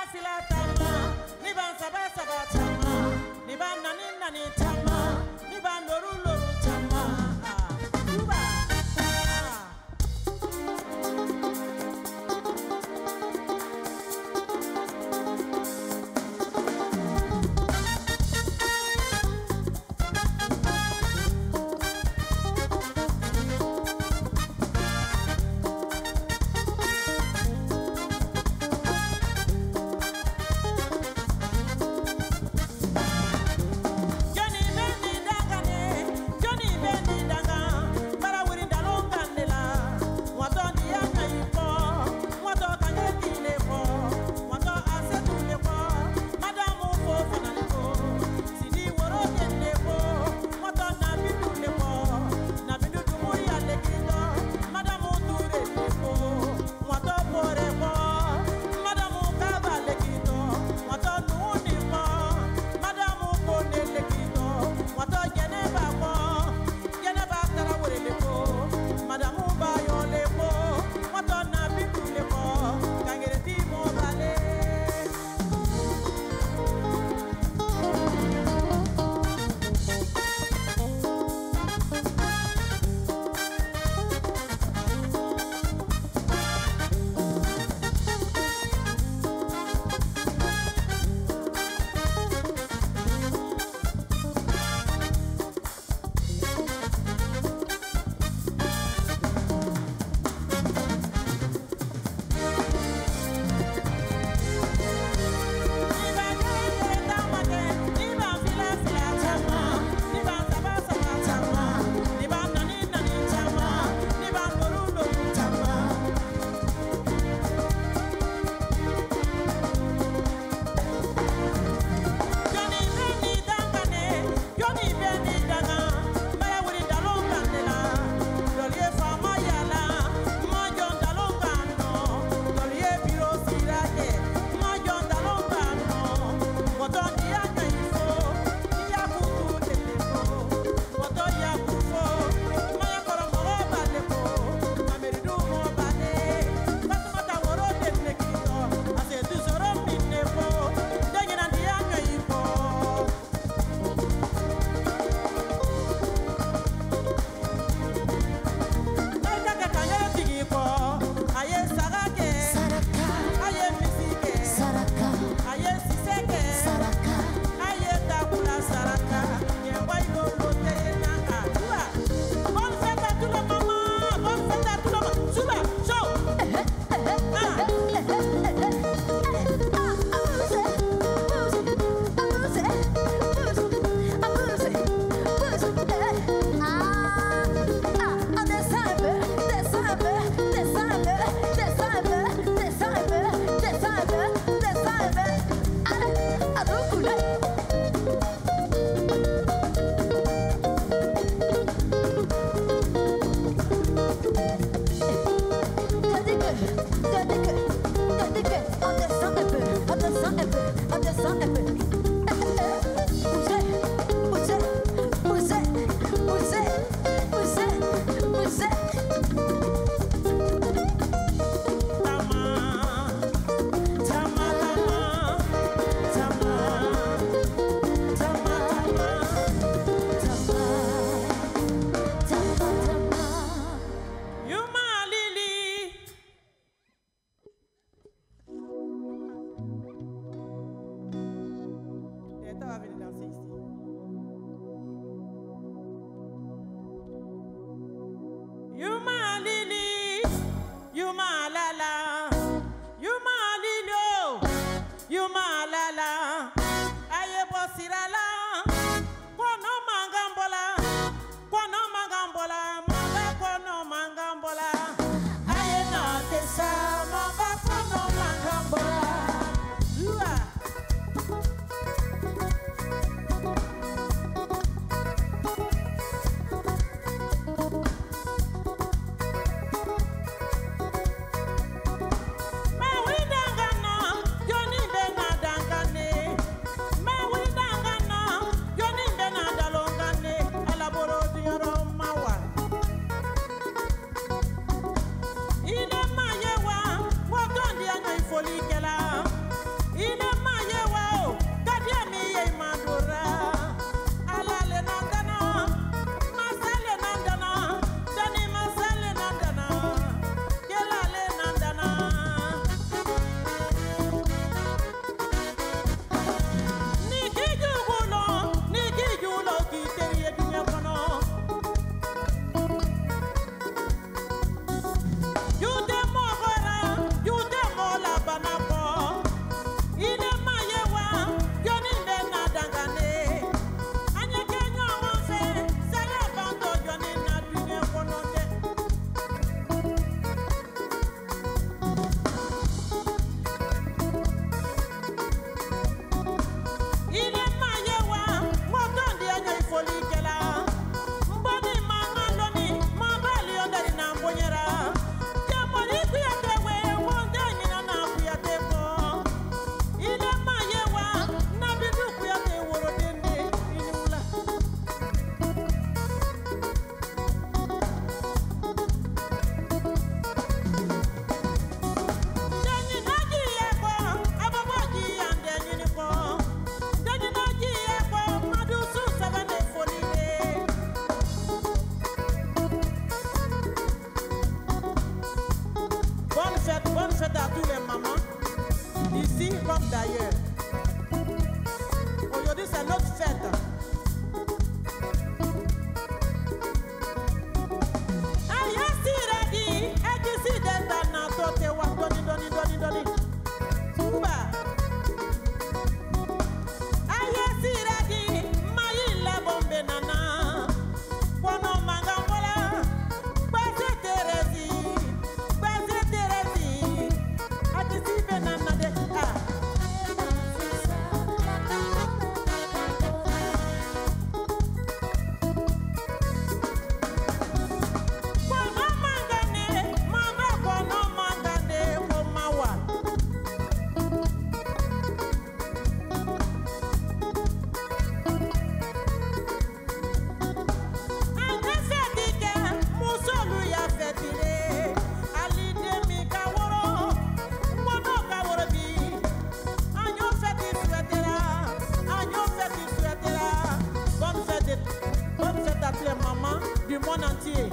Dangana, d'ailleurs. Aujourd'hui, c'est notre fête. Du monde entier.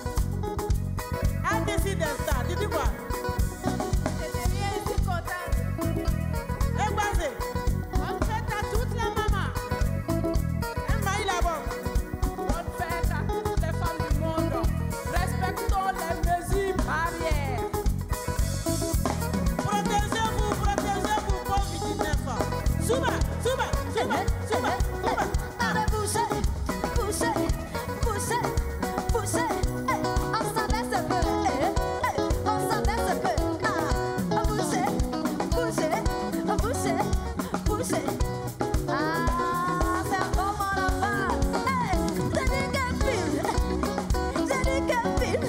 A décidé ça. Tu dis quoi? J'étais bien ici contente. Et basé. Bonne fête à toutes les mamans. Et maï là-bas. Bonne fête à toutes les femmes du monde. Respectons les mesures barrières. Protégez-vous, Covid-19. Souba, souba, souba, souba, souba. Allez, bouger, bouger, bouger, bouger. On s'en laisse un peu, on s'en laisse un peu. Bouger, bouger, bouger, bouger. C'est un bon mon enfant. J'ai dit qu'un film, j'ai dit qu'un film.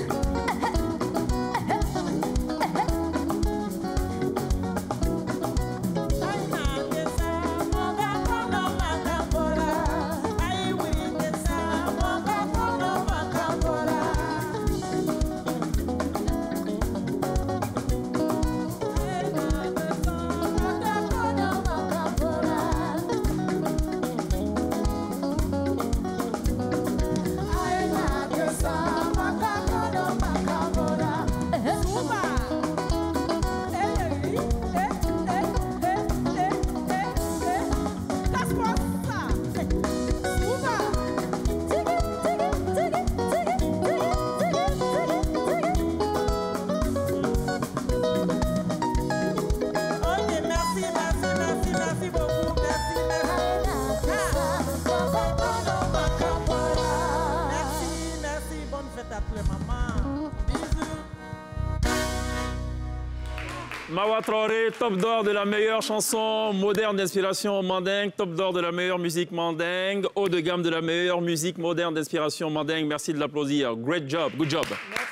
Mawa Traoré, top d'or de la meilleure chanson moderne d'inspiration mandingue, top d'or de la meilleure musique mandingue, haut de gamme de la meilleure musique moderne d'inspiration mandingue. Merci de l'applaudir. Great job, good job. Merci.